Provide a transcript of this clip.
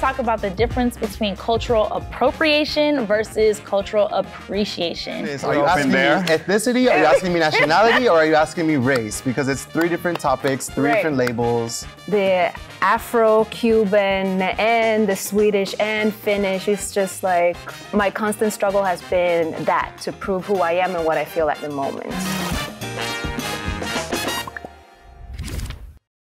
talk about the difference between cultural appropriation versus cultural appreciation. Are you asking me ethnicity, are you asking me nationality, or are you asking me race? Because it's three different topics, three different labels. The Afro-Cuban and the Swedish and Finnish is just like, my constant struggle has been that, to prove who I am and what I feel at the moment.